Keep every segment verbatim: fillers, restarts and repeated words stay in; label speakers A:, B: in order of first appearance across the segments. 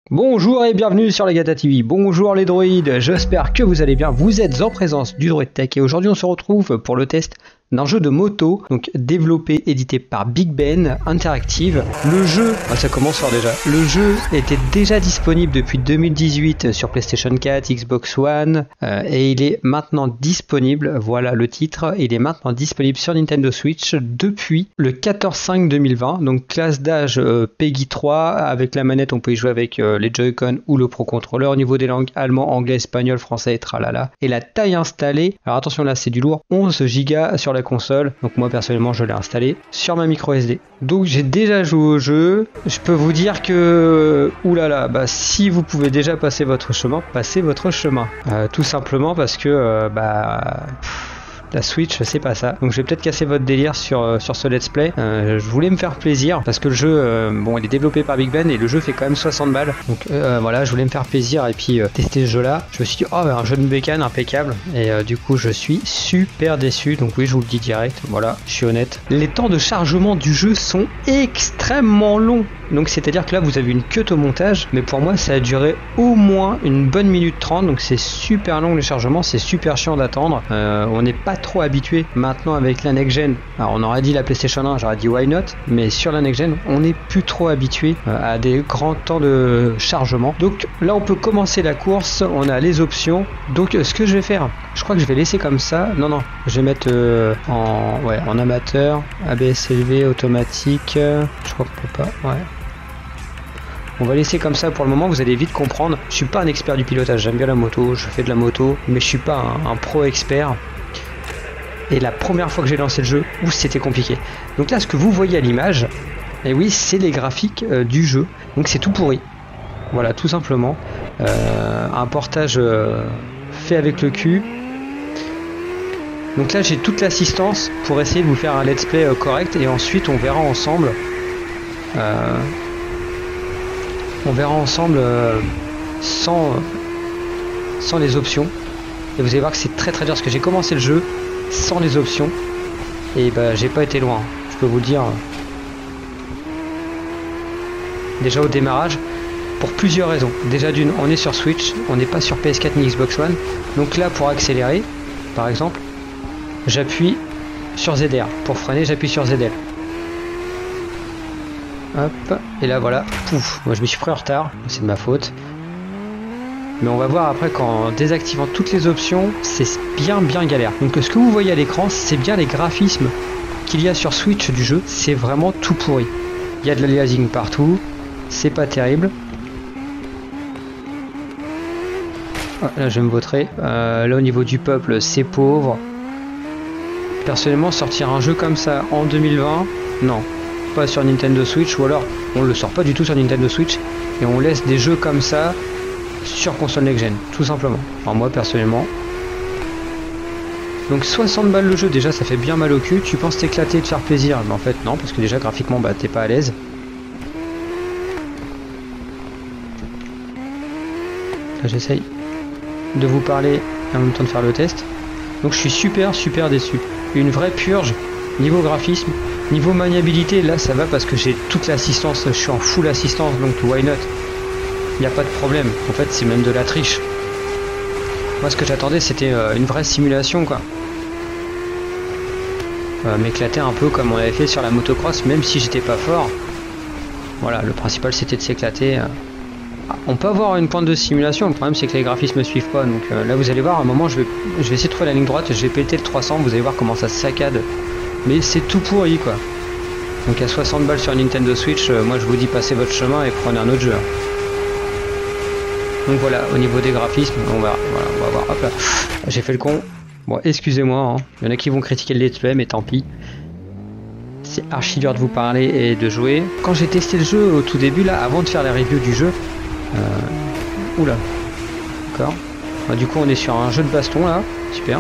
A: Bonjour et bienvenue sur la Gata T V. Bonjour les droïdes, j'espère que vous allez bien. Vous êtes en présence du Droid Tech et aujourd'hui on se retrouve pour le test d'un jeu de moto, donc développé, édité par Big Ben Interactive. Le jeu, ah, ça commence fort déjà, le jeu était déjà disponible depuis deux mille dix-huit sur PlayStation quatre, Xbox One euh, et il est maintenant disponible, voilà le titre, il est maintenant disponible sur Nintendo Switch depuis le quatorze cinq deux mille vingt, donc classe d'âge euh, Peggy trois, avec la manette on peut y jouer avec euh, les Joy-Con ou le Pro Controller, au niveau des langues allemand, anglais, espagnol, français et tralala. Et la taille installée, alors attention là c'est du lourd, onze gigas sur la console, donc moi personnellement je l'ai installé sur ma micro S D. Donc j'ai déjà joué au jeu, je peux vous dire que oulala, bah si vous pouvez déjà passer votre chemin, passez votre chemin. Euh, tout simplement parce que euh, bah pff, la Switch, c'est pas ça. Donc je vais peut-être casser votre délire sur, euh, sur ce let's play. Euh, je voulais me faire plaisir parce que le jeu, euh, bon, il est développé par Big Ben et le jeu fait quand même soixante balles. Donc euh, voilà, je voulais me faire plaisir et puis euh, tester ce jeu-là. Je me suis dit, oh, bah, un jeu de bécane impeccable. Et euh, du coup, je suis super déçu. Donc oui, je vous le dis direct. Voilà, je suis honnête. Les temps de chargement du jeu sont extrêmement longs. Donc c'est-à-dire que là, vous avez une queue au montage. Mais pour moi, ça a duré au moins une bonne minute trente. Donc c'est super long le chargement. C'est super chiant d'attendre. Euh, on n'est pas trop habitué maintenant avec la next gen. Alors on aurait dit la PlayStation un, j'aurais dit why not, mais sur la next gen on n'est plus trop habitué à des grands temps de chargement. Donc là on peut commencer la course, on a les options. Donc ce que je vais faire, je crois que je vais laisser comme ça. Non non, je vais mettre euh, en ouais en amateur, A B S élevé, automatique. Je crois qu'on peut pas. Ouais. On va laisser comme ça pour le moment, vous allez vite comprendre. Je suis pas un expert du pilotage, j'aime bien la moto, je fais de la moto, mais je suis pas un, un pro expert. Et la première fois que j'ai lancé le jeu, où c'était compliqué. Donc là, ce que vous voyez à l'image, et oui, c'est les graphiques euh, du jeu. Donc c'est tout pourri. Voilà, tout simplement. Euh, un portage euh, fait avec le cul. Donc là, j'ai toute l'assistance pour essayer de vous faire un let's play euh, correct. Et ensuite, on verra ensemble... Euh, on verra ensemble euh, sans, sans les options. Et vous allez voir que c'est très très dur, parce que j'ai commencé le jeu sans les options et bah j'ai pas été loin, je peux vous le dire. Déjà au démarrage, pour plusieurs raisons. Déjà d'une, on est sur Switch, on n'est pas sur P S quatre ni Xbox One, donc là pour accélérer par exemple j'appuie sur Z R, pour freiner j'appuie sur Z L, hop, et là voilà, pouf, moi je me suis pris en retard, c'est de ma faute. Mais on va voir après qu'en désactivant toutes les options, c'est bien bien galère. Donc ce que vous voyez à l'écran, c'est bien les graphismes qu'il y a sur Switch du jeu. C'est vraiment tout pourri. Il y a de l'aliasing partout. C'est pas terrible. Ah, là je vais me vautrer. Euh, là au niveau du peuple, c'est pauvre. Personnellement, sortir un jeu comme ça en deux mille vingt, non. Pas sur Nintendo Switch, ou alors on le sort pas du tout sur Nintendo Switch. Et on laisse des jeux comme ça sur console next-gen, tout simplement. Enfin, moi personnellement. Donc soixante balles le jeu, déjà ça fait bien mal au cul. Tu penses t'éclater, te faire plaisir, mais en fait non, parce que déjà graphiquement bah t'es pas à l'aise. Là j'essaye de vous parler et en même temps de faire le test. Donc je suis super super déçu. Une vraie purge niveau graphisme, niveau maniabilité. Là ça va parce que j'ai toute l'assistance, je suis en full assistance, donc why not. Il n'y a pas de problème, en fait c'est même de la triche. Moi ce que j'attendais c'était euh, une vraie simulation quoi. Euh, M'éclater un peu comme on avait fait sur la motocross, même si j'étais pas fort. Voilà, le principal c'était de s'éclater. On peut avoir une pointe de simulation, le problème c'est que les graphismes ne suivent pas. Donc euh, là vous allez voir, à un moment je vais, je vais essayer de trouver la ligne droite, je vais péter le trois cents, vous allez voir comment ça se saccade. Mais c'est tout pourri quoi. Donc à soixante balles sur Nintendo Switch, euh, moi je vous dis passez votre chemin et prenez un autre jeu. Donc voilà, au niveau des graphismes, on va, voilà, on va voir. Hop là, j'ai fait le con. Bon, excusez-moi, hein. Il y en a qui vont critiquer le let's play, mais tant pis. C'est archi dur de vous parler et de jouer. Quand j'ai testé le jeu au tout début, là, avant de faire la review du jeu, euh... oula, d'accord. Bah, du coup, on est sur un jeu de baston là, super.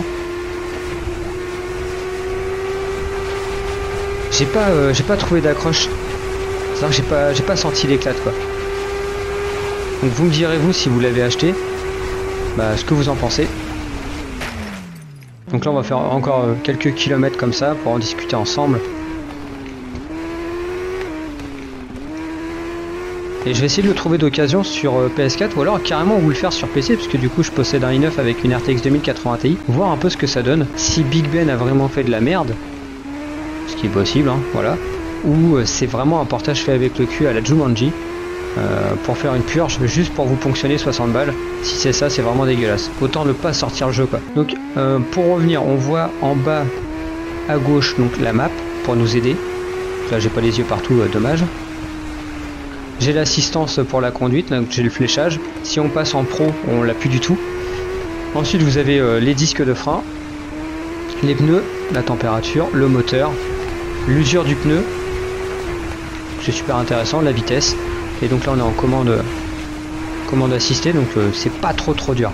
A: J'ai pas, euh, j'ai pas trouvé d'accroche. C'est-à-dire que j'ai pas, j'ai pas senti l'éclat quoi. Donc vous me direz vous si vous l'avez acheté, bah, ce que vous en pensez. Donc là on va faire encore quelques kilomètres comme ça pour en discuter ensemble. Et je vais essayer de le trouver d'occasion sur P S quatre ou alors carrément vous le faire sur P C, parce que du coup je possède un i neuf avec une R T X deux mille quatre-vingts Ti, voir un peu ce que ça donne, si Big Ben a vraiment fait de la merde, ce qui est possible, hein, voilà, ou c'est vraiment un portage fait avec le cul à la Jumanji, euh, pour faire une purge, juste pour vous ponctionner soixante balles. Si c'est ça, c'est vraiment dégueulasse. Autant ne pas sortir le jeu, quoi. Donc euh, pour revenir, on voit en bas à gauche donc la map pour nous aider. Là j'ai pas les yeux partout, euh, dommage. J'ai l'assistance pour la conduite, donc j'ai le fléchage. Si on passe en pro, on l'a plus du tout. Ensuite vous avez euh, les disques de frein, les pneus, la température, le moteur, l'usure du pneu, c'est super intéressant, la vitesse. Et donc là on est en commande commande assistée, donc euh, c'est pas trop trop dur.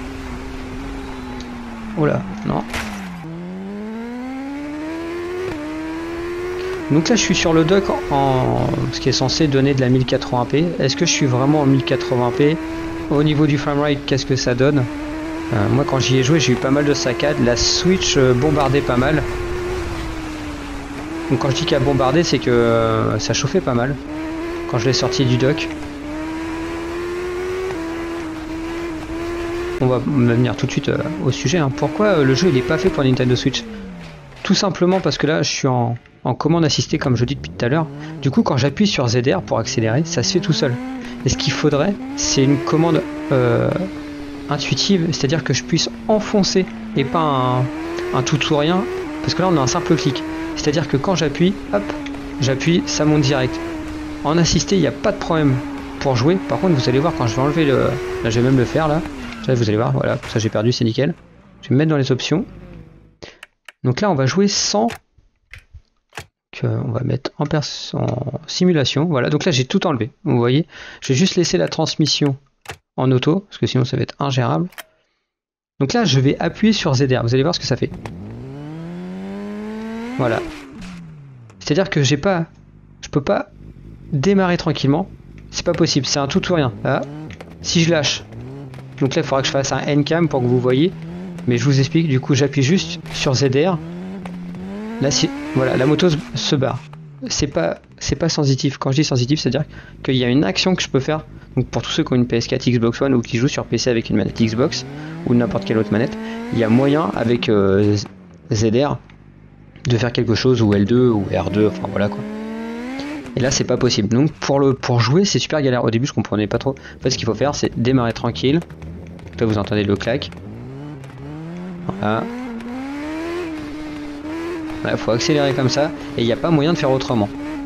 A: Oh là, non. Donc là je suis sur le dock en ce qui est censé donner de la mille quatre-vingts p. Est-ce que je suis vraiment en mille quatre-vingts p? Au niveau du framerate, qu'est-ce que ça donne? euh, Moi quand j'y ai joué, j'ai eu pas mal de saccades. La Switch euh, bombardait pas mal. Donc quand je dis qu'elle a bombardé, c'est que euh, ça chauffait pas mal quand je l'ai sorti du dock. On va venir tout de suite euh, au sujet, hein. Pourquoi euh, le jeu il est pas fait pour Nintendo Switch? Tout simplement parce que là je suis en, en commande assistée comme je dis depuis tout à l'heure. Du coup quand j'appuie sur Z R pour accélérer, ça se fait tout seul. Et ce qu'il faudrait, c'est une commande euh, intuitive, c'est-à-dire que je puisse enfoncer et pas un, un tout ou rien. Parce que là on a un simple clic. C'est-à-dire que quand j'appuie, hop, j'appuie, ça monte direct. En assisté, il n'y a pas de problème pour jouer. Par contre, vous allez voir quand je vais enlever le... Là, je vais même le faire, là. Là vous allez voir, voilà, ça j'ai perdu, c'est nickel. Je vais me mettre dans les options. Donc là, on va jouer sans... Que on va mettre en, pers... en simulation. Voilà, donc là, j'ai tout enlevé. Vous voyez, je vais juste laisser la transmission en auto, parce que sinon, ça va être ingérable. Donc là, je vais appuyer sur Z R. Vous allez voir ce que ça fait. Voilà. C'est-à-dire que j'ai pas... Je peux pas démarrer tranquillement. C'est pas possible, c'est un tout ou rien. Là, si je lâche... Donc là, il faudra que je fasse un N-cam pour que vous voyez. Mais je vous explique, du coup, j'appuie juste sur Z R. Là, si, voilà, la moto se barre. C'est pas, c'est pas sensitif. Quand je dis sensitif, c'est-à-dire qu'il y a une action que je peux faire. Donc pour tous ceux qui ont une P S quatre, Xbox One ou qui jouent sur P C avec une manette Xbox ou n'importe quelle autre manette, il y a moyen avec euh, Z R de faire quelque chose, ou L deux ou R deux, enfin voilà quoi. Et là c'est pas possible. Donc pour le pour jouer c'est super galère. Au début je comprenais pas trop. En fait ce qu'il faut faire c'est démarrer tranquille. Là vous entendez le clac. Voilà. Il faut accélérer comme ça et il n'y a pas moyen de faire autrement.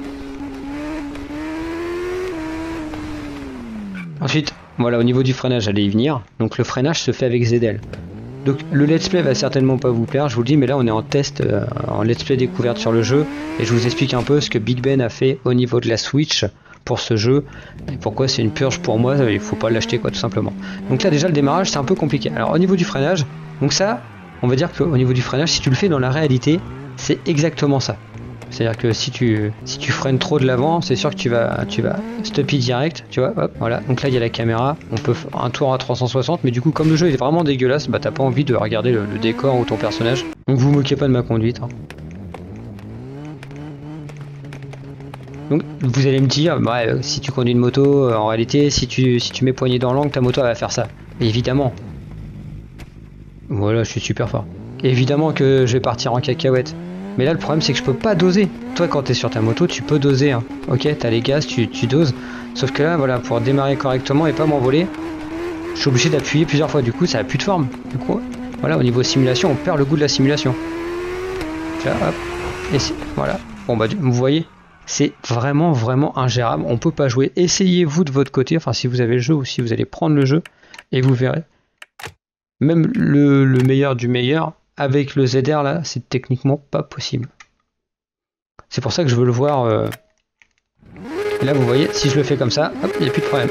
A: Ensuite, voilà, au niveau du freinage, j'allais y venir. Donc le freinage se fait avec Z L. Donc le let's play va certainement pas vous plaire, je vous le dis, mais là on est en test, euh, en let's play découverte sur le jeu, et je vous explique un peu ce que Big Ben a fait au niveau de la Switch pour ce jeu, et pourquoi c'est une purge pour moi, il faut pas l'acheter quoi tout simplement. Donc là déjà le démarrage c'est un peu compliqué. Alors au niveau du freinage, donc ça, on va dire qu'au niveau du freinage, si tu le fais dans la réalité, c'est exactement ça. C'est-à-dire que si tu si tu freines trop de l'avant, c'est sûr que tu vas tu vas stopper direct, tu vois, hop, voilà. Donc là il y a la caméra, on peut faire un tour à trois cent soixante, mais du coup comme le jeu est vraiment dégueulasse, bah t'as pas envie de regarder le, le décor ou ton personnage. Donc vous moquez pas de ma conduite. Hein. Donc vous allez me dire, bah, si tu conduis une moto, en réalité, si tu si tu mets poignée dans l'angle, ta moto elle va faire ça. Et évidemment. Voilà, je suis super fort. Et évidemment que je vais partir en cacahuète. Mais là le problème c'est que je peux pas doser. Toi quand tu es sur ta moto tu peux doser. Hein. Ok, tu as les gaz, tu, tu doses. Sauf que là voilà, pour démarrer correctement et pas m'envoler, je suis obligé d'appuyer plusieurs fois. Du coup ça a plus de forme. Du coup voilà, au niveau simulation on perd le goût de la simulation. Là hop. Et voilà. Bon bah vous voyez, c'est vraiment vraiment ingérable. On peut pas jouer. Essayez-vous de votre côté, enfin si vous avez le jeu ou si vous allez prendre le jeu, et vous verrez. Même le, le meilleur du meilleur. Avec le Z R là, c'est techniquement pas possible. C'est pour ça que je veux le voir. Euh... Et là, vous voyez, si je le fais comme ça, hop, il n'y a plus de problème.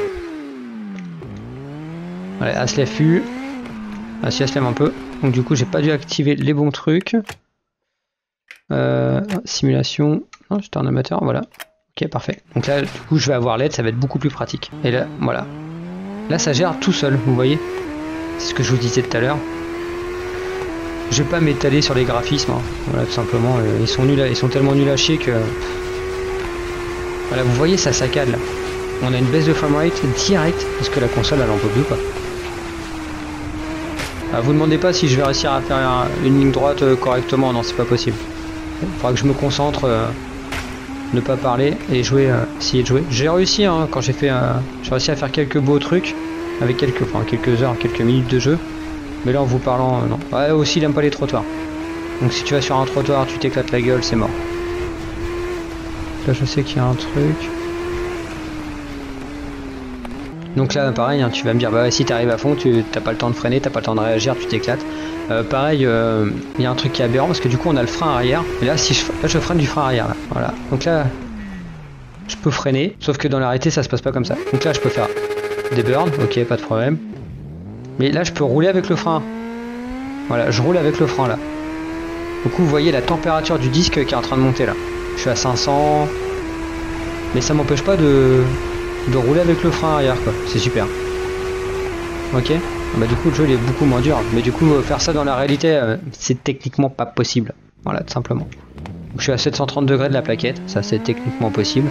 A: Voilà, elle se lève plus. Ah, si elle se lève un peu. Donc du coup, j'ai pas dû activer les bons trucs. Euh, simulation. Non, j'étais un amateur, voilà. Ok, parfait. Donc là, du coup, je vais avoir l'aide, ça va être beaucoup plus pratique. Et là, voilà. Là, ça gère tout seul, vous voyez. C'est ce que je vous disais tout à l'heure. Je vais pas m'étaler sur les graphismes, hein. Voilà tout simplement, euh, ils sont nuls, à, ils sont tellement nuls à chier que... Voilà, vous voyez ça saccade là. On a une baisse de framerate direct parce que la console elle en peut plus quoi. Ah, vous demandez pas si je vais réussir à faire une ligne droite euh, correctement, non c'est pas possible. Il faudra que je me concentre, euh, ne pas parler et jouer, euh, essayer de jouer. J'ai réussi hein, quand j'ai fait, euh, j'ai réussi à faire quelques beaux trucs avec quelques, enfin quelques heures, quelques minutes de jeu. Mais là en vous parlant, euh, non. Ouais aussi il aime pas les trottoirs. Donc si tu vas sur un trottoir, tu t'éclates la gueule, c'est mort. Là je sais qu'il y a un truc. Donc là pareil, hein, tu vas me dire bah si tu arrives à fond, tu t'as pas le temps de freiner, t'as pas le temps de réagir, tu t'éclates. Euh, pareil, il euh, y a un truc qui est aberrant parce que du coup on a le frein arrière. Et là si je, là, je freine du frein arrière là. Voilà. Donc là je peux freiner, sauf que dans la réalité ça se passe pas comme ça. Donc là je peux faire des burns, ok pas de problème. Mais là je peux rouler avec le frein. Voilà, je roule avec le frein là. Du coup vous voyez la température du disque qui est en train de monter là. Je suis à cinq cents. Mais ça m'empêche pas de. de rouler avec le frein arrière quoi, c'est super. Ok, bah du coup le jeu il est beaucoup moins dur, mais du coup faire ça dans la réalité euh, c'est techniquement pas possible. Voilà tout simplement. Donc, je suis à sept cent trente degrés de la plaquette, ça c'est techniquement possible.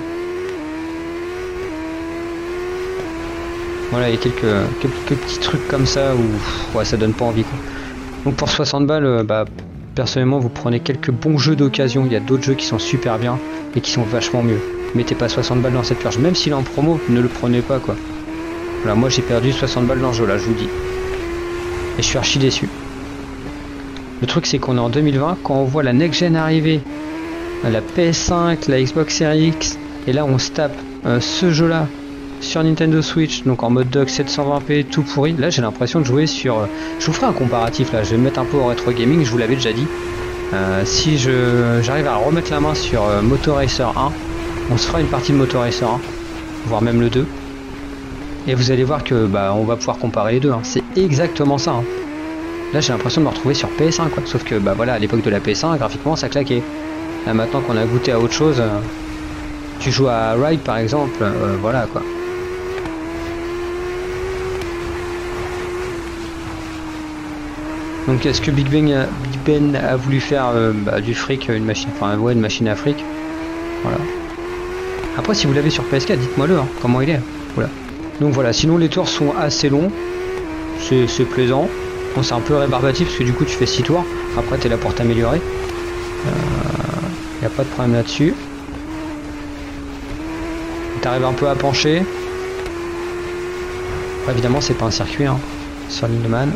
A: Voilà, il y a quelques, quelques petits trucs comme ça où ouais, ça donne pas envie quoi. Donc pour soixante balles, euh, bah personnellement vous prenez quelques bons jeux d'occasion, il y a d'autres jeux qui sont super bien et qui sont vachement mieux. Mettez pas soixante balles dans cette purge, même s'il est en promo, ne le prenez pas quoi. Voilà, moi j'ai perdu soixante balles dans le jeu là, je vous dis. Et je suis archi déçu. Le truc c'est qu'on est en deux mille vingt, quand on voit la next gen arriver, la P S cinq, la Xbox Series X, et là on se tape euh, ce jeu là sur Nintendo Switch, donc en mode dock sept cent vingt p tout pourri, là j'ai l'impression de jouer sur... Euh, je vous ferai un comparatif là, je vais me mettre un peu au rétro gaming, je vous l'avais déjà dit. Euh, si je j'arrive à remettre la main sur euh, Moto Racer un, on se fera une partie de Moto Racer un, voire même le deux. Et vous allez voir que bah on va pouvoir comparer les deux, hein. C'est exactement ça. Hein. Là j'ai l'impression de me retrouver sur P S un quoi. Sauf que bah voilà, à l'époque de la P S un, graphiquement ça claquait. Là maintenant qu'on a goûté à autre chose, euh, tu joues à Ride par exemple, euh, voilà quoi. Donc est-ce que Big Ben, a, Big Ben a voulu faire euh, bah, du fric, une machine, enfin ouais une machine à fric. Voilà. Après si vous l'avez sur P S quatre, dites-moi le, hein, comment il est. Voilà. Donc voilà, sinon les tours sont assez longs, c'est plaisant. Bon, c'est un peu rébarbatif parce que du coup tu fais six tours, après tu es là pour t'améliorer. Il euh, n'y a pas de problème là-dessus. Tu arrives un peu à pencher. Après, évidemment c'est pas un circuit hein, sur l'île de Man.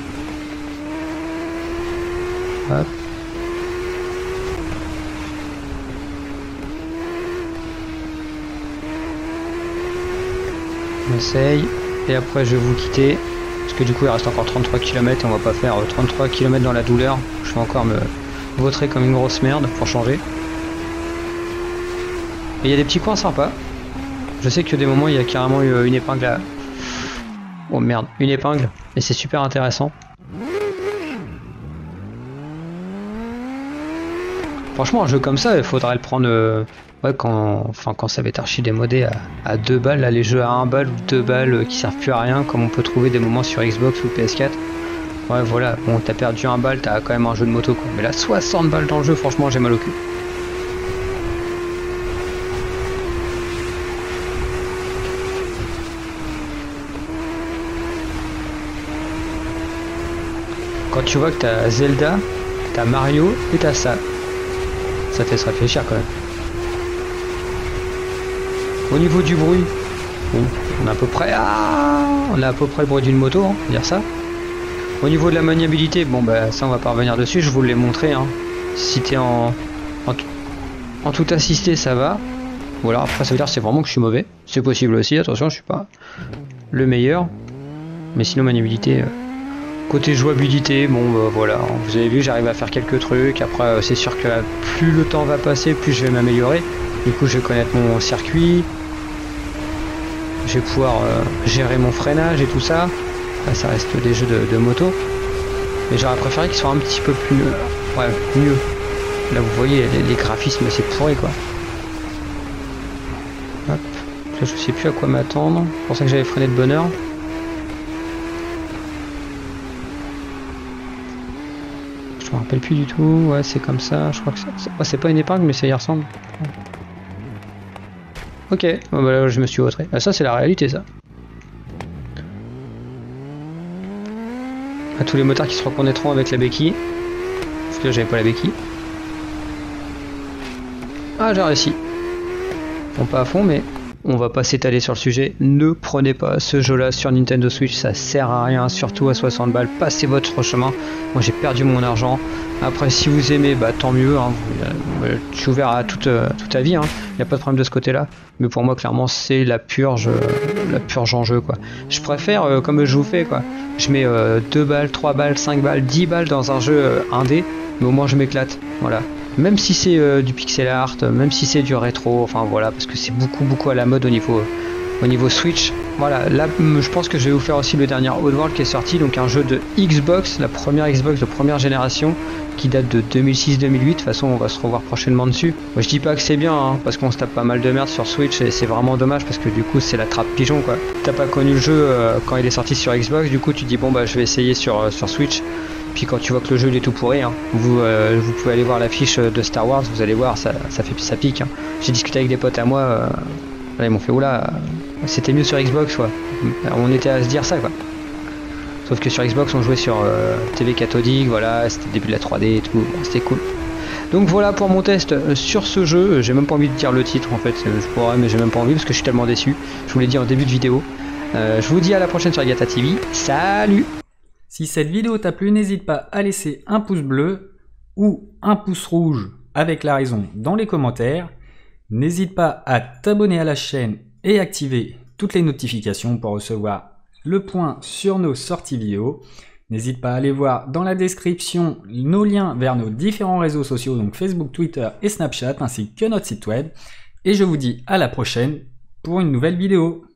A: Hop. On essaye. Et après je vais vous quitter. Parce que du coup il reste encore trente-trois kilomètres et on va pas faire trente-trois kilomètres dans la douleur. Je vais encore me vautrer comme une grosse merde pour changer. Et il y a des petits coins sympas. Je sais que des moments il y a carrément eu une épingle à... Oh merde, une épingle. Et c'est super intéressant. Franchement un jeu comme ça il faudrait le prendre euh, ouais, quand, enfin, quand ça va être archi démodé à, à deux balles, là, les jeux à un balle ou deux balles euh, qui servent plus à rien comme on peut trouver des moments sur Xbox ou P S quatre. Ouais voilà, bon t'as perdu un balle, t'as quand même un jeu de moto quoi. Mais là soixante balles dans le jeu, franchement j'ai mal au cul. Quand tu vois que t'as Zelda, t'as Mario et t'as ça. Ça fait se réfléchir quand même. Au niveau du bruit, bon, on a à peu près, ah, on a à peu près le bruit d'une moto, hein, dire ça. Au niveau de la maniabilité, bon bah ça on va pas revenir dessus, je vous l'ai montré. Hein. Si t'es en, en, en tout assisté, ça va. Voilà, après ça veut dire que c'est vraiment que je suis mauvais. C'est possible aussi, attention, je suis pas le meilleur. Mais sinon maniabilité. Euh, Côté jouabilité, bon bah, voilà, vous avez vu j'arrive à faire quelques trucs, après euh, c'est sûr que là, plus le temps va passer, plus je vais m'améliorer, du coup je vais connaître mon circuit, je vais pouvoir euh, gérer mon freinage et tout ça, là, ça reste des jeux de, de moto, mais j'aurais préféré qu'ils soient un petit peu plus, euh, ouais, mieux, là vous voyez les, les graphismes c'est pourri quoi. Hop, là je sais plus à quoi m'attendre, c'est pour ça que j'avais freiné de bonne heure. Je me rappelle plus du tout, ouais c'est comme ça, je crois que c'est... Ouais, c'est pas une épingle mais ça y ressemble. Ok, bon, bah, là, je me suis vautré. Ah, ça c'est la réalité ça. À tous les motards qui se reconnaîtront avec la béquille. Parce que là j'avais pas la béquille. Ah, j'ai réussi. Bon, pas à fond, mais on va pas s'étaler sur le sujet. Ne prenez pas ce jeu-là sur Nintendo Switch, ça sert à rien, surtout à soixante balles. Passez votre chemin. Moi, j'ai perdu mon argent. Après, si vous aimez, bah tant mieux. Hein. Vous, euh, je suis ouvert à toute, euh, toute ta vie. Il hein. n'y a pas de problème de ce côté-là. Mais pour moi, clairement, c'est la purge, euh, la purge en jeu, quoi. Je préfère, euh, comme je vous fais, quoi. Je mets euh, deux balles, trois balles, cinq balles, dix balles dans un jeu euh, indé, mais au moins je m'éclate. Voilà. Même si c'est euh, du pixel art, même si c'est du rétro, enfin voilà, parce que c'est beaucoup beaucoup à la mode au niveau au niveau Switch. Voilà, là je pense que je vais vous faire aussi le dernier Oddworld qui est sorti, donc un jeu de Xbox, la première Xbox de première génération, qui date de deux mille six deux mille huit. De toute façon, on va se revoir prochainement dessus. Moi, je dis pas que c'est bien, hein, parce qu'on se tape pas mal de merde sur Switch et c'est vraiment dommage parce que du coup, c'est la trappe pigeon quoi. T'as pas connu le jeu euh, quand il est sorti sur Xbox, du coup, tu dis bon bah je vais essayer sur euh, sur Switch. Puis quand tu vois que le jeu il est tout pourri, hein, vous, euh, vous pouvez aller voir l'affiche de Star Wars, vous allez voir, ça, ça fait ça pique. Hein. J'ai discuté avec des potes à moi, euh, là, ils m'ont fait oula, euh, c'était mieux sur Xbox quoi. On était à se dire ça quoi. Sauf que sur Xbox on jouait sur euh, T V cathodique, voilà, c'était le début de la trois D et tout, bon, c'était cool. Donc voilà pour mon test sur ce jeu, j'ai même pas envie de dire le titre en fait, je pourrais mais j'ai même pas envie parce que je suis tellement déçu. Je vous l'ai dit en début de vidéo. Euh, je vous dis à la prochaine sur Yata T V, salut!
B: Si cette vidéo t'a plu, n'hésite pas à laisser un pouce bleu ou un pouce rouge avec la raison dans les commentaires. N'hésite pas à t'abonner à la chaîne et activer toutes les notifications pour recevoir le point sur nos sorties vidéo. N'hésite pas à aller voir dans la description nos liens vers nos différents réseaux sociaux, donc Facebook, Twitter et Snapchat, ainsi que notre site web. Et je vous dis à la prochaine pour une nouvelle vidéo.